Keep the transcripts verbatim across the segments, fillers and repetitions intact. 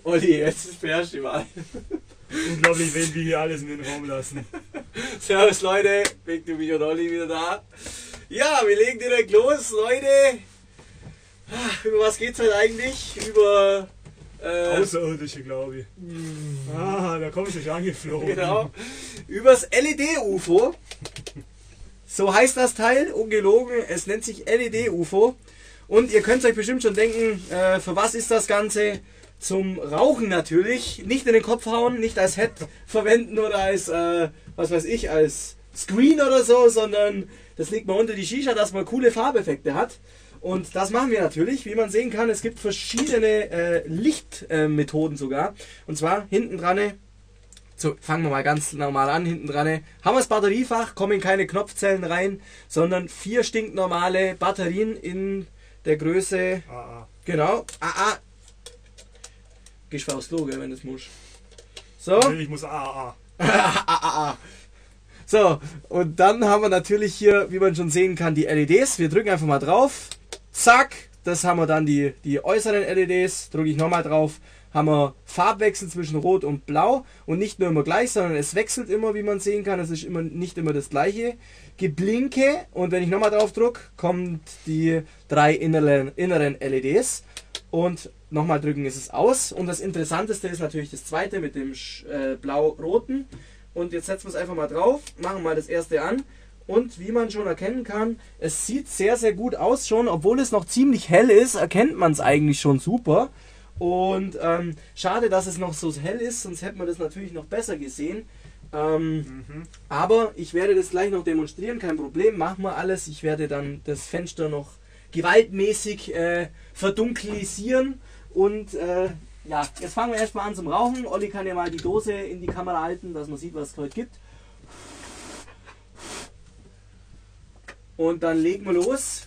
Olli, jetzt beherrscht die Wahl. Unglaublich, wenn wir hier alles in den Raum lassen. Servus Leute, Big Tobi und Olli wieder da. Ja, wir legen direkt los, Leute. Über was geht's heute eigentlich? Über... Äh, Außerirdische, glaube ich. Mm. Ah, da kommst du schon angeflogen. Genau. Übers L E D-U F O. So heißt das Teil, ungelogen. Es nennt sich L E D-U F O. Und ihr könnt euch bestimmt schon denken, äh, für was ist das Ganze? Zum Rauchen natürlich. Nicht in den Kopf hauen, nicht als Head verwenden oder als, äh, was weiß ich, als Screen oder so, sondern das legt man unter die Shisha, dass man coole Farbeffekte hat. Und das machen wir natürlich, wie man sehen kann. Es gibt verschiedene äh, Lichtmethoden äh, sogar. Und zwar hinten dran, so, fangen wir mal ganz normal an, hinten dran, haben wir das Batteriefach, kommen keine Knopfzellen rein, sondern vier stinknormale Batterien in der Größe, A A. Genau, A A. Gehst aufs Klo, gell, wenn du es musst. So. Nee, ich muss A A. A A A. So, und dann haben wir natürlich hier, wie man schon sehen kann, die L E Ds. Wir drücken einfach mal drauf. Zack, das haben wir dann die, die äußeren L E Ds. Drücke ich nochmal drauf. Haben wir Farbwechsel zwischen Rot und Blau. Und nicht nur immer gleich, sondern es wechselt immer, wie man sehen kann. Es ist immer nicht immer das gleiche Geblinke. Und wenn ich nochmal drauf drücke, kommen die drei inneren, inneren L E Ds. Und nochmal drücken ist es aus. Und das Interessanteste ist natürlich das zweite mit dem äh, blau-roten. Und jetzt setzen wir es einfach mal drauf, machen mal das erste an. Und wie man schon erkennen kann, es sieht sehr, sehr gut aus schon. Obwohl es noch ziemlich hell ist, erkennt man es eigentlich schon super. Und ähm, schade, dass es noch so hell ist, sonst hätte man das natürlich noch besser gesehen. Ähm, mhm. Aber ich werde das gleich noch demonstrieren, kein Problem, machen wir alles. Ich werde dann das Fenster noch gewaltmäßig äh, verdunkelisieren. Und äh, ja, jetzt fangen wir erstmal an zum Rauchen. Olli kann ja mal die Dose in die Kamera halten, dass man sieht, was es heute gibt. Und dann legen wir los.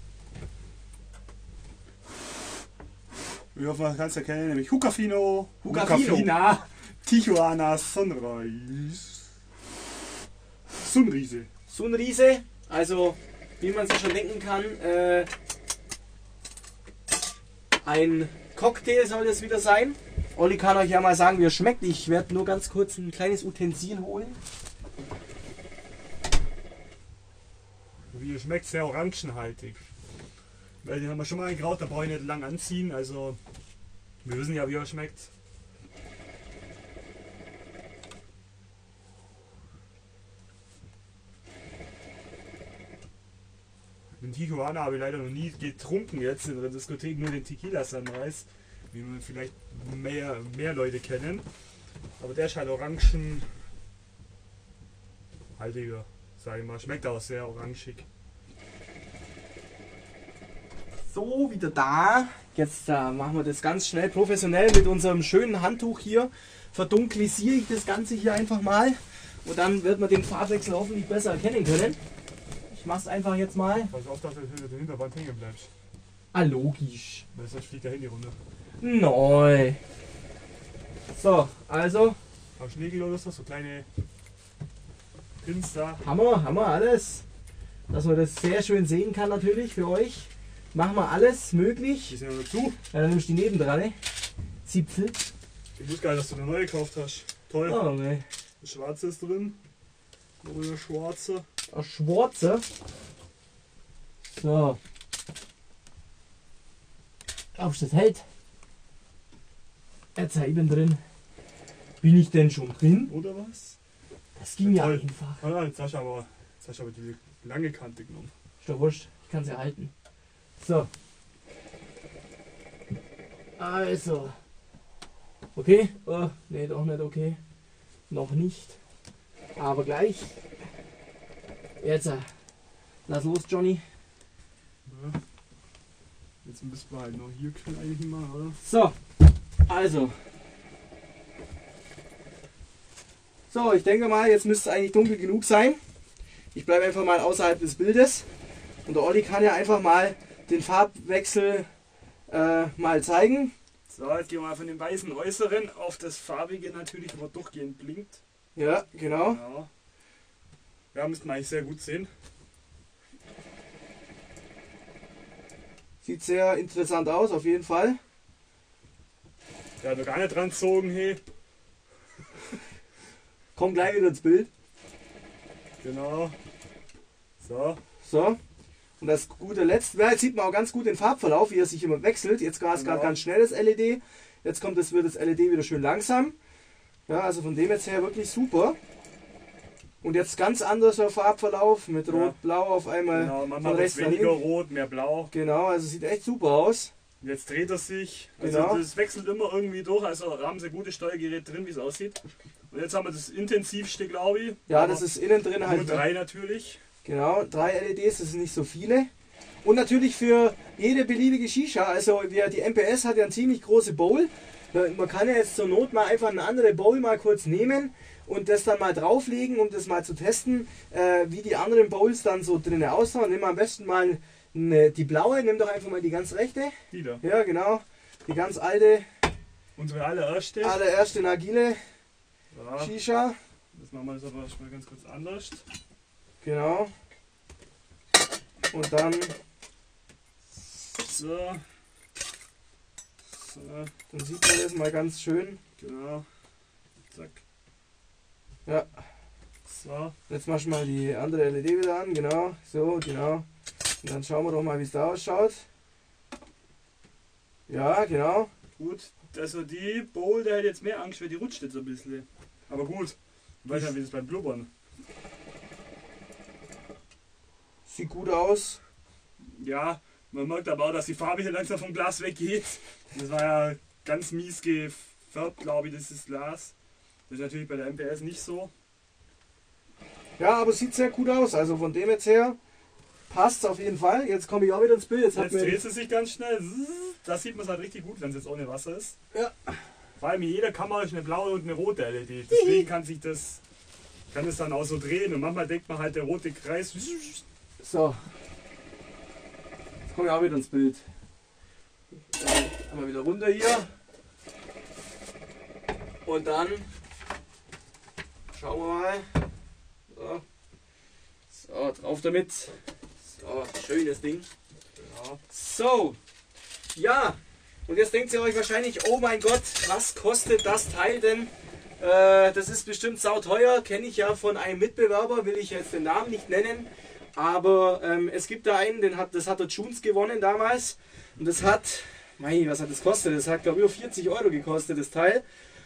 Ich hoffe, man kann es erkennen, nämlich Hucafino, Hucafina, Tijuana Sunrise, Sunrise. Sunrise, also wie man sich schon denken kann, äh, ein Cocktail soll das wieder sein. Olli kann euch ja mal sagen, wie er schmeckt. Ich werde nur ganz kurz ein kleines Utensil holen. Wie er schmeckt, sehr orangenhaltig. Weil den haben wir schon mal gegraut, da brauche ich nicht lang anziehen. Also wir wissen ja, wie er schmeckt. Den Tijuana habe ich leider noch nie getrunken jetzt in der Diskothek, nur den Tequila Sunrise, wie man vielleicht mehr, mehr Leute kennen. Aber der ist halt orangenhaltiger, sage ich mal. Schmeckt auch sehr orangig. So, wieder da. Jetzt äh, machen wir das ganz schnell professionell mit unserem schönen Handtuch hier. Verdunkelisiere ich das Ganze hier einfach mal. Und dann wird man den Farbwechsel hoffentlich besser erkennen können. Ich mach's einfach jetzt mal. Pass auf, dass du hinter der Hinterband hängen bleibst. Ah, logisch. Weil sonst fliegt der Handy runter. Neu. So, also. Am Schneegel oder so, so kleine Pins da. Hammer, Hammer, alles. Dass man das sehr schön sehen kann natürlich für euch. Machen wir alles möglich. Die sind ja noch zu. Ja, dann nimmst du die nebendran, ne? Zipfel. Ich wusste gar nicht, dass du eine neue gekauft hast. Toll. Oh, ne. Das Schwarze ist drin. Noch eine schwarze. Ach, schwarze. So. Ob das hält. Jetzt eben drin. Bin ich denn schon drin? Oder was? Das ging ja toll. einfach. Oh nein, jetzt hast du aber, jetzt hast du aber diese lange Kante genommen. Ist doch wurscht. Ich kann sie halten. So. Also. Okay. Oh, ne, doch nicht okay. Noch nicht. Aber gleich. Jetzt. äh, Lass los, Johnny. Ja. Jetzt müssen wir halt noch hier können eigentlich mal, oder? So. Also. So, ich denke mal, jetzt müsste es eigentlich dunkel genug sein. Ich bleibe einfach mal außerhalb des Bildes. Und der Olli kann ja einfach mal den Farbwechsel äh, mal zeigen. So, jetzt gehen wir mal von dem weißen Äußeren auf das farbige natürlich, wo durchgehend blinkt. Ja, genau. Genau. Ja, müsste man eigentlich sehr gut sehen. Sieht sehr interessant aus, auf jeden Fall. Der hat noch gar nicht dran gezogen, hey. Komm gleich wieder ins Bild. Genau. So. So. Und das gute Letzt, ja, jetzt sieht man auch ganz gut den Farbverlauf, wie er sich immer wechselt. Jetzt war es Genau. gerade ganz schnell das L E D. Jetzt kommt das, wird das L E D wieder schön langsam. Ja, also von dem jetzt her wirklich super. Und jetzt ganz anderer Farbverlauf mit Ja. Rot-Blau auf einmal. Genau, von manchmal rechts wird nach weniger links. rot, mehr blau. Genau, also sieht echt super aus. Jetzt dreht er sich. Also Genau. das wechselt immer irgendwie durch. Also haben sie ein gutes Steuergerät drin, wie es aussieht. Und jetzt haben wir das intensivste, glaube ich. Ja, Aber das ist innen drin nur halt. drei natürlich. Genau, drei L E Ds, das sind nicht so viele. Und natürlich für jede beliebige Shisha, also wir, die M P S hat ja eine ziemlich große Bowl. Man kann ja jetzt zur Not mal einfach eine andere Bowl mal kurz nehmen und das dann mal drauflegen, um das mal zu testen, äh, wie die anderen Bowls dann so drinnen ausschauen. Nimm am besten mal eine, die blaue, nimm doch einfach mal die ganz rechte. Die da. Ja, genau. Die ganz alte, Unsere allererste. allererste Nagile Ja, Shisha. das machen wir jetzt aber mal ganz kurz anders. Genau. Und dann, So. So, dann sieht man das mal ganz schön. genau. Zack. Ja. So. Jetzt machst du mal die andere L E D wieder an, genau, so, genau. Und dann schauen wir doch mal, wie es da ausschaut. Ja, genau. Gut. Also die Bowl, der hat jetzt mehr Angst, weil die rutscht jetzt ein bisschen. Aber gut. Ich weiß ja, wie das beim Blubbern. Sieht gut aus. Ja, man merkt aber auch, dass die Farbe hier langsam vom Glas weggeht. Das war ja ganz mies gefärbt, glaube ich, dieses Glas. Das ist natürlich bei der M P S nicht so. Ja, aber sieht sehr gut aus. Also von dem jetzt her passt es auf jeden Fall. Jetzt komme ich auch wieder ins Bild. Jetzt, hat Jetzt mir dreht es sich ganz schnell. Da sieht man es halt richtig gut, wenn es jetzt ohne Wasser ist. Ja. Vor allem in jeder Kamera ist eine blaue und eine rote L E D. Deswegen kann sich das, kann es dann auch so drehen. Und manchmal denkt man halt, der rote Kreis. So. Jetzt komme ich auch wieder ins Bild. Dann einmal wieder runter hier. Und dann schauen wir mal. So, so drauf damit. So, schönes Ding. Ja. So, ja, und jetzt denkt ihr euch wahrscheinlich, oh mein Gott, was kostet das Teil denn? Äh, das ist bestimmt sauteuer, kenne ich ja von einem Mitbewerber, will ich jetzt den Namen nicht nennen, aber ähm, es gibt da einen, den hat, das hat der Junes gewonnen damals und das hat, mei, was hat das gekostet? Das hat glaube ich über vierzig Euro gekostet, das Teil,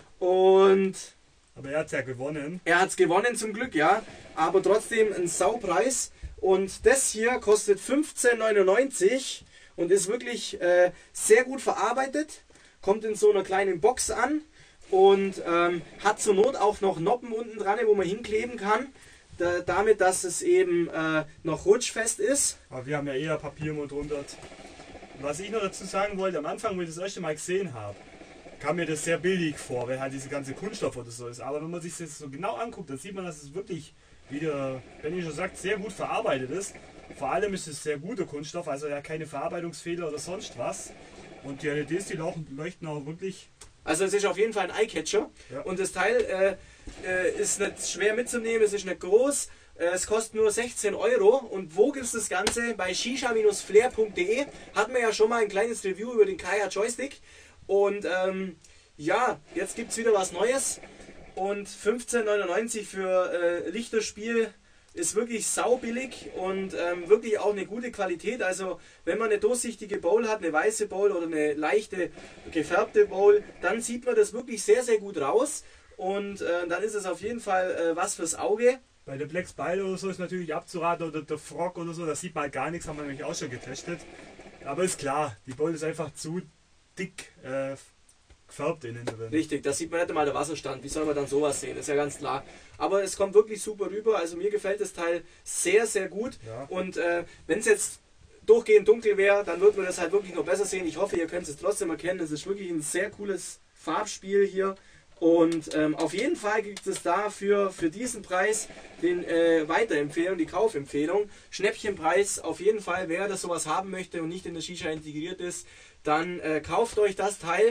und Aber er hat ja gewonnen. er hat es gewonnen zum Glück, ja, aber trotzdem ein Saupreis. Und das hier kostet fünfzehn neunundneunzig und ist wirklich äh, sehr gut verarbeitet. Kommt in so einer kleinen Box an und ähm, hat zur Not auch noch Noppen unten dran, wo man hinkleben kann. Da, damit, dass es eben äh, noch rutschfest ist. Aber wir haben ja eher Papiermund drunter. Was ich noch dazu sagen wollte, am Anfang, wo ich das erste Mal gesehen habe, kam mir das sehr billig vor, weil halt diese ganze Kunststoff oder so ist. Aber wenn man sich das so genau anguckt, dann sieht man, dass es wirklich, wie der Benny schon sagt, sehr gut verarbeitet ist. Vor allem ist es sehr guter Kunststoff, also ja keine Verarbeitungsfehler oder sonst was. Und die L E Ds, die leuchten auch wirklich. Also es ist auf jeden Fall ein Eyecatcher. Ja. Und das Teil äh, äh, ist nicht schwer mitzunehmen, es ist nicht groß. Äh, es kostet nur sechzehn Euro. Und wo gibt es das Ganze? Bei shisha flair punkt de hatten wir ja schon mal ein kleines Review über den Kaya Joystick. Und ähm, ja, jetzt gibt es wieder was Neues. Und fünfzehn neunundneunzig für äh, Lichterspiel ist wirklich saubillig und ähm, wirklich auch eine gute Qualität. Also wenn man eine durchsichtige Bowl hat, eine weiße Bowl oder eine leichte gefärbte Bowl, dann sieht man das wirklich sehr, sehr gut raus. Und äh, dann ist es auf jeden Fall äh, was fürs Auge. Bei der Black Spider oder so ist natürlich abzuraten, oder der Frog oder so, da sieht man halt gar nichts, haben wir nämlich auch schon getestet. Aber ist klar, die Bowl ist einfach zu dick äh, gefärbt innen drin. Richtig, da sieht man nicht einmal der Wasserstand. Wie soll man dann sowas sehen? Ist ja ganz klar. Aber es kommt wirklich super rüber. Also mir gefällt das Teil sehr, sehr gut. Ja. Und äh, wenn es jetzt durchgehend dunkel wäre, dann wird man das halt wirklich noch besser sehen. Ich hoffe, ihr könnt es trotzdem erkennen. Es ist wirklich ein sehr cooles Farbspiel hier. Und ähm, auf jeden Fall gibt es dafür für diesen Preis den äh, Weiterempfehlung, die Kaufempfehlung. Schnäppchenpreis auf jeden Fall, wer das sowas haben möchte und nicht in der Shisha integriert ist, dann äh, kauft euch das Teil.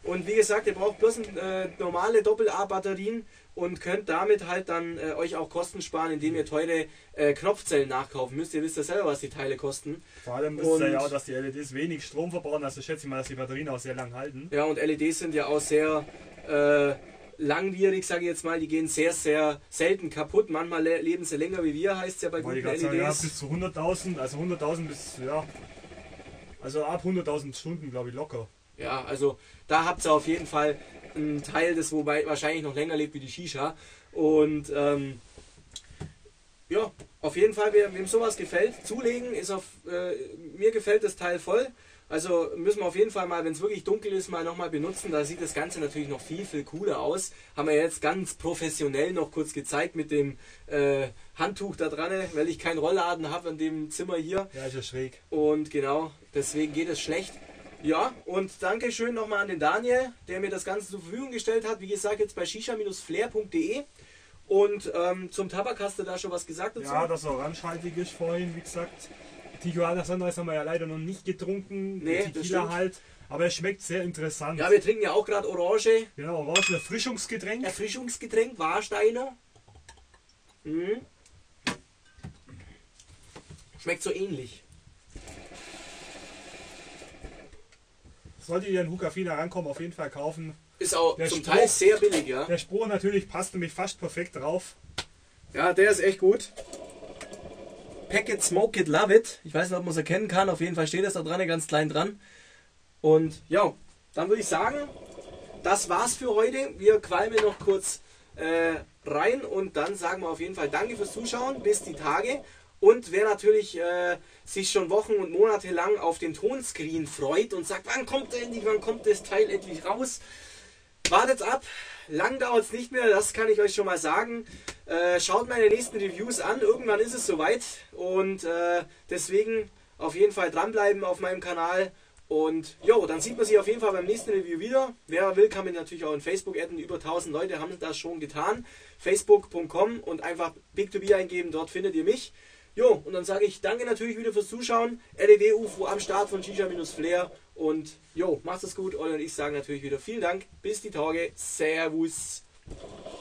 Und wie gesagt, ihr braucht bloß äh, normale Doppel-A-Batterien und könnt damit halt dann äh, euch auch Kosten sparen, indem ihr teure äh, Knopfzellen nachkaufen müsst. Ihr wisst ja selber, was die Teile kosten. Vor allem ist es ja auch, dass die L E Ds wenig Strom verbrauchen, also schätze ich mal, dass die Batterien auch sehr lang halten. Ja, und L E Ds sind ja auch sehr äh, langwierig, sage ich jetzt mal. Die gehen sehr, sehr selten kaputt. Manchmal le leben sie länger wie wir, heißt es ja bei guten L E Ds. Sagen, ja, bis zu hunderttausend, also hunderttausend bis, ja, also ab hunderttausend Stunden, glaube ich, locker. Ja, also da habt ihr auf jeden Fall einen Teil, das wobei wahrscheinlich noch länger lebt wie die Shisha. Und ähm, ja, auf jeden Fall, wem, wem sowas gefällt, zulegen ist auf, äh, mir gefällt das Teil voll. Also müssen wir auf jeden Fall mal, wenn es wirklich dunkel ist, mal nochmal benutzen. Da sieht das Ganze natürlich noch viel, viel cooler aus. Haben wir jetzt ganz professionell noch kurz gezeigt mit dem äh, Handtuch da dran, weil ich keinen Rollladen habe in dem Zimmer hier. Ja, ist ja schräg. Und genau, deswegen geht es schlecht. Ja, und danke schön nochmal an den Daniel, der mir das Ganze zur Verfügung gestellt hat. Wie gesagt, jetzt bei shisha flair punkt de. Und ähm, zum Tabak hast du da schon was gesagt dazu? Ja, das orangehaltig ist vorhin, wie gesagt. Tijuana Sunrise haben wir ja leider noch nicht getrunken. Nee, Tequila halt. Aber es schmeckt sehr interessant. Ja, wir trinken ja auch gerade Orange. Genau, Orange, Erfrischungsgetränk. Erfrischungsgetränk, Warsteiner. Mhm. Schmeckt so ähnlich. Solltet ihr in Hukafina rankommen, auf jeden Fall kaufen. Ist auch Der zum Spruch- Teil sehr billig, ja. Der Spruch natürlich passt nämlich fast perfekt drauf. Ja, der ist echt gut. Pack it, smoke it, love it. Ich weiß nicht, ob man es erkennen kann. Auf jeden Fall steht es da dran, ganz klein dran. Und ja, dann würde ich sagen, das war's für heute. Wir qualmen noch kurz äh, rein und dann sagen wir auf jeden Fall Danke fürs Zuschauen. Bis die Tage. Und wer natürlich äh, sich schon Wochen und Monate lang auf den Tonscreen freut und sagt, wann kommt der endlich, wann kommt das Teil endlich raus? Wartet ab, lang dauert es nicht mehr, das kann ich euch schon mal sagen. Äh, schaut meine nächsten Reviews an, irgendwann ist es soweit. Und äh, deswegen auf jeden Fall dranbleiben auf meinem Kanal. Und jo, dann sieht man sich auf jeden Fall beim nächsten Review wieder. Wer will, kann mich natürlich auch in Facebook adden. Über tausend Leute haben das schon getan. facebook punkt com und einfach Big to Be eingeben, dort findet ihr mich. Jo, und dann sage ich danke natürlich wieder fürs Zuschauen. L E D-U F O am Start von Shisha Flair. Und jo, macht es gut. Olli und ich sagen natürlich wieder vielen Dank. Bis die Tage. Servus.